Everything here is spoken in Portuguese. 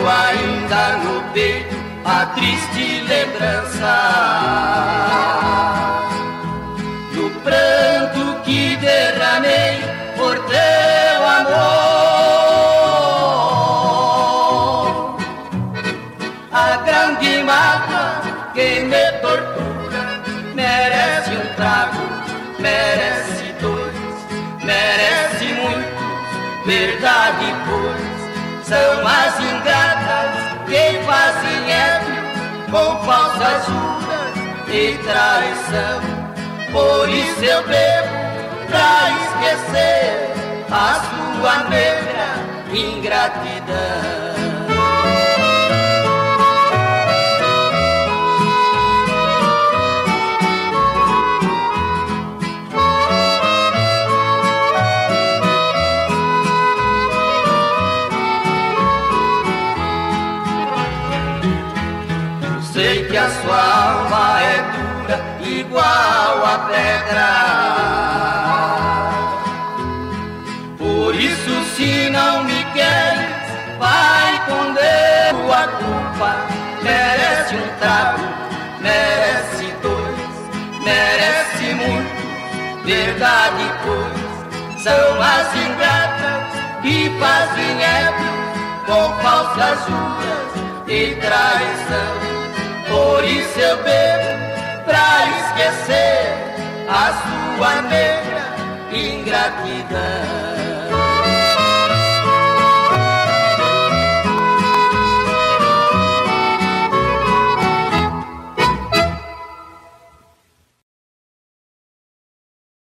ainda no peito a triste lembrança do pranto que derramei por teu amor. A grande mágoa que me tortura merece um trago, merece dois, merece muito, verdade, pois são as ingratas que fazem ébrio com falsas juras e traição. Por isso eu bebo pra esquecer a sua negra ingratidão. Sei que a sua alma é dura, igual a pedra. Por isso, se não me queres, vai com Deus. A culpa merece um trago, merece dois, merece muito, verdade, pois são as ingratas que fazem ébrio com falsas juras e traição. Por isso eu bebo pra esquecer a sua negra ingratidão.